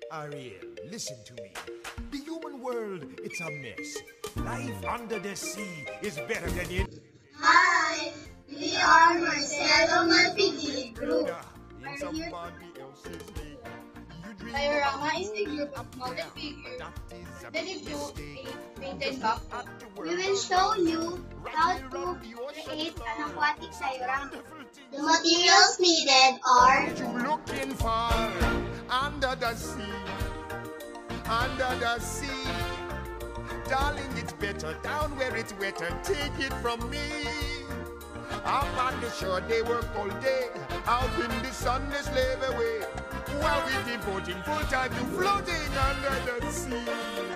Ariel, listen to me. The human world, it's a mess. Life under the sea is better than it. Hi, we are Marcelo Malpighi group. In Are here. somebody else's league. You dream Diorama about is the group of model figures that is a that if you mistake. painted back. At the We world will show you right how here to on the ocean create floor. an aquatic diorama. Wonderful things The materials needed are you looking for under the sea, under the sea. Darling, it's better down where it's wetter. Take it from me. Up on the shore, they work all day. Out in the sun, they slave away. While we devoting full time to floating under the sea.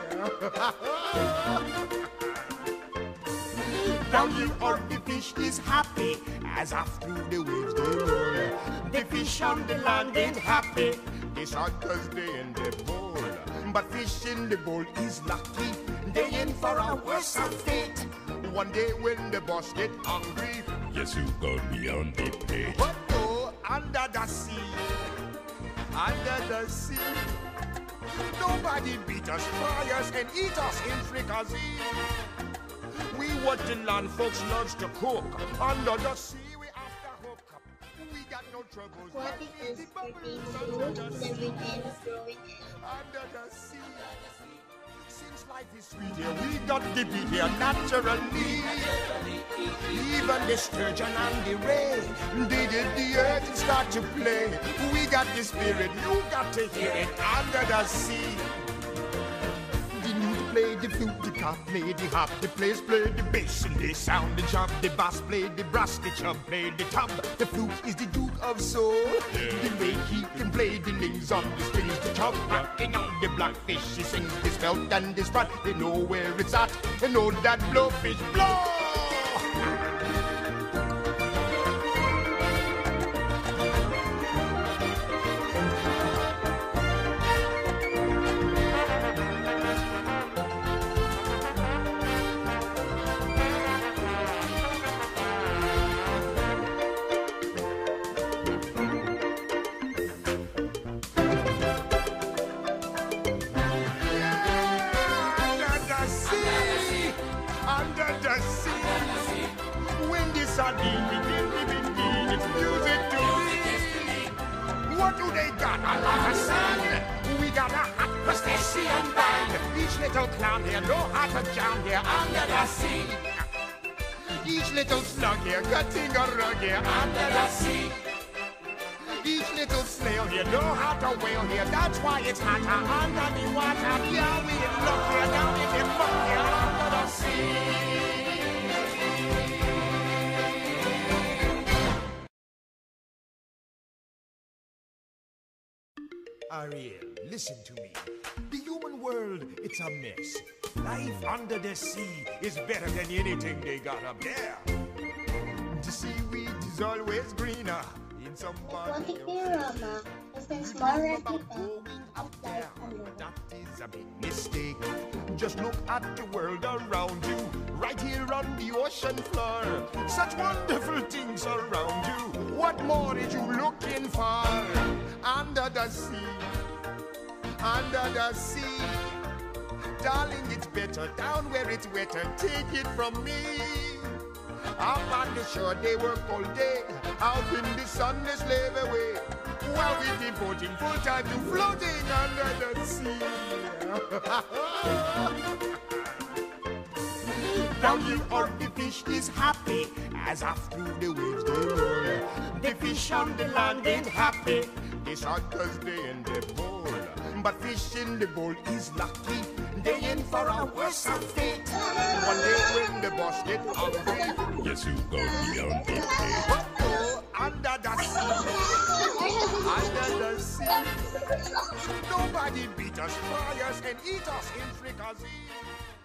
Down here, all the fish is happy as after the waves they roll. The fish on the land ain't happy. They shot 'cause they in the bowl. But fish in the bowl is lucky. They in for a worse fate. One day when the boss get hungry, Yes, you go beyond the pay. but no, under the sea, under the sea. Nobody beat us, fry us, and eat us in fricassee. We what the land folks loves to cook. Under the sea, we after hook. We got no troubles. aquatic is pertaining to living and growing in. Under the sea. Since life is sweet here, we got to be here naturally. Even the sturgeon and the ray, they did the earth and start to play. We got the spirit, you got to hear it under the sea. The lute play the flute, the cop play the hop, the players play the bass and they sound the chop. The bass play the brass, the chub play the tub. The flute is the duke of soul. The way he can play the names on the strings, the chub rocking on the blackfish. He sings this belt and this rat. They know where it's at. They know that blowfish blow. Under the sea, when the sardine begin, it's music to me. What do they got? A lot of sun. We got a hot crustacean band. Each little clown here know how to jam here under the sea. Each little slug here cutting a rug here under the sea. Each little snail here know how to whale here. That's why it's hotter under the water. Yeah, we look here down in the muck here under the sea. Ariel, listen to me. The human world, it's a mess. Life under the sea is better than anything they got up there. The seaweed is always greener in somebody Aquatic Diorama is a small replica of life underwater. That is a big mistake. Just look at the world around you, right here on the ocean floor. Such wonderful things around you. What more is you looking for? Under the sea, under the sea. Darling, it's better down where it's wetter. Take it from me. Up on the shore, they work all day. Out in the sun, they slave away. While we devoting full time to floating under the sea. Down here, all the fish is happy as after the waves they roll. The fish on the land ain't happy. They shot 'cause they in the bowl. But fish in the bowl is lucky. They in for a worse fate. One day when the boss get hungry, Yes, you go beyond the pay. but no, under the sea, under the sea. Nobody beat us, fry us, and eat us in fricassee.